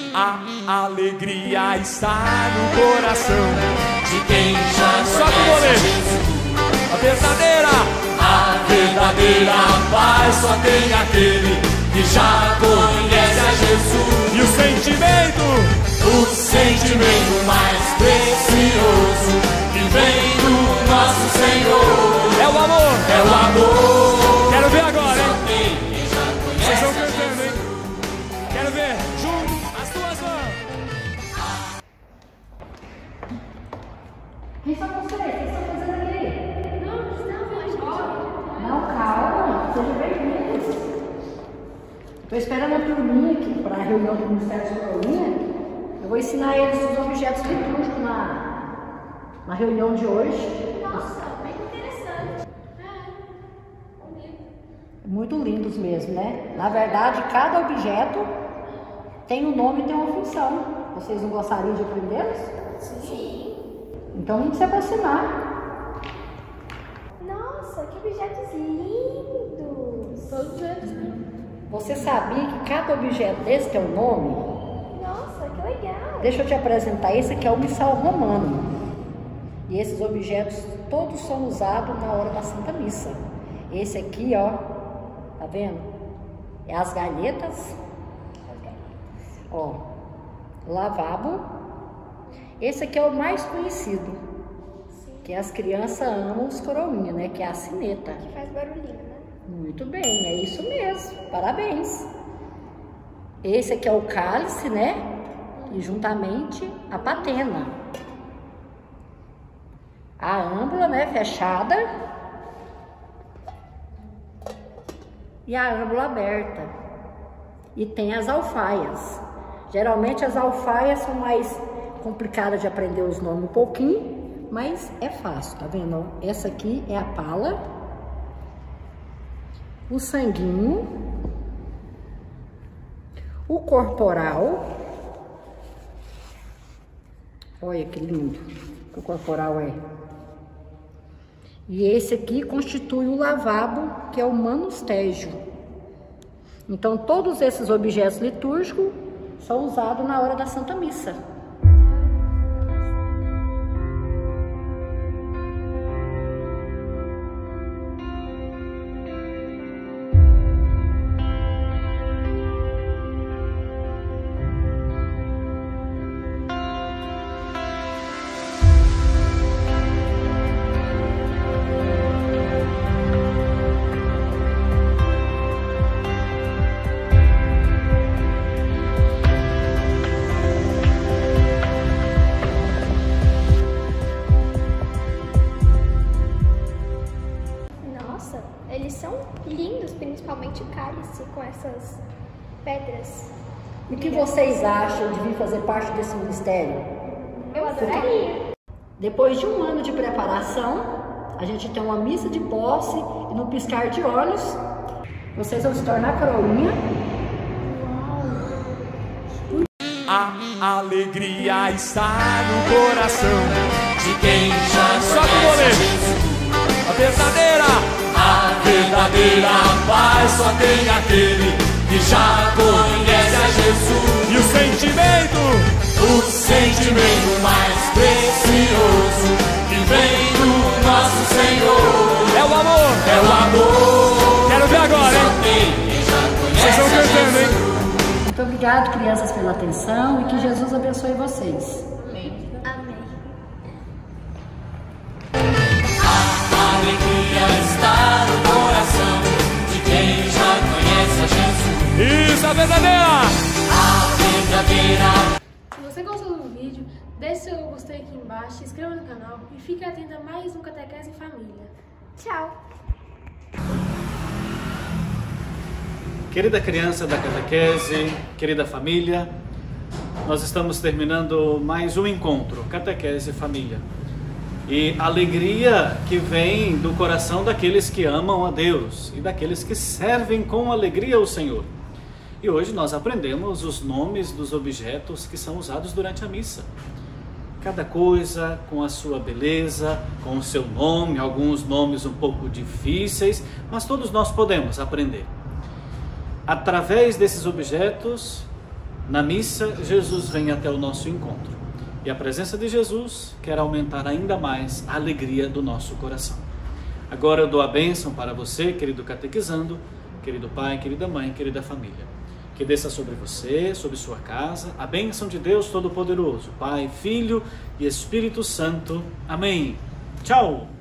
A alegria está no coração de quem já conhece Jesus. A verdadeira paz só tem aquele que já conhece a Jesus. E o sentimento mais precioso que vem do nosso Senhor é o amor. É o amor. Quero ver agora, hein? Vocês estão cantando, hein? Quero ver. Junto, as duas mãos. Quem são vocês? O que estão fazendo aqui? Não, calma. Sejam bem-vindos. Estou esperando a turminha aqui para a reunião do Ministério de Coroinha. Eu vou ensinar eles os objetos litúrgicos na reunião de hoje. Nossa, bem interessante. Muito lindos mesmo, né? Na verdade, cada objeto tem um nome e tem uma função. Vocês não gostariam de aprendê-los? Sim. Então vamos se aproximar. Nossa, que objetos lindos. Todos eles, né? Você sabia que cada objeto desse tem um nome? Nossa, que legal. Deixa eu te apresentar. Esse aqui é o missal romano. E esses objetos todos são usados na hora da Santa Missa. Esse aqui, ó, tá vendo? É as galhetas. Ó, lavabo. Esse aqui é o mais conhecido. Sim. Que as crianças amam os coroinhas, né? Que é a sineta. Que faz barulhinho, né? Muito bem, é isso mesmo. Parabéns. Esse aqui é o cálice, né? E juntamente a patena. A âmbula, né? Fechada. E a âmbula aberta. E tem as alfaias. Geralmente as alfaias são mais complicadas de aprender os nomes um pouquinho, mas é fácil, tá vendo? Essa aqui é a pala. O sanguinho, o corporal, olha que lindo que o corporal é. E esse aqui constitui o lavabo, que é o manustégio. Então todos esses objetos litúrgicos são usados na hora da Santa Missa. Eles são lindos, principalmente o cálice com essas pedras. O que vocês acham de vir fazer parte desse ministério? Eu adoraria. Depois de um ano de preparação, a gente tem uma missa de posse e no piscar de olhos, vocês vão se tornar coroinha. A alegria está no coração de quem já conhece Jesus. A verdadeira paz só tem aquele que já conhece a Jesus. E o sentimento mais precioso que vem do nosso Senhor é o amor. É o amor. Quero ver agora, hein? Vocês estão cantando, hein? Muito obrigado, crianças, pela atenção e que Jesus abençoe vocês. Amém. A alegria está no coração de quem já conhece a Jesus. Isso, a verdadeira! A verdadeira. Se você gostou do vídeo, deixe seu gostei aqui embaixo, se inscreva no canal e fique atento a mais um Catequese em Família. Tchau. Querida criança da catequese, querida família, nós estamos terminando mais um encontro, Catequese Família. E a alegria que vem do coração daqueles que amam a Deus e daqueles que servem com alegria ao Senhor. E hoje nós aprendemos os nomes dos objetos que são usados durante a missa. Cada coisa com a sua beleza, com o seu nome, alguns nomes um pouco difíceis, mas todos nós podemos aprender. Através desses objetos, Na missa, Jesus vem até o nosso encontro. E a presença de Jesus quer aumentar ainda mais a alegria do nosso coração. Agora eu dou a bênção para você, querido catequizando, querido pai, querida mãe, querida família. Que desça sobre você, sobre sua casa, a bênção de Deus Todo-Poderoso, Pai, Filho e Espírito Santo. Amém. Tchau!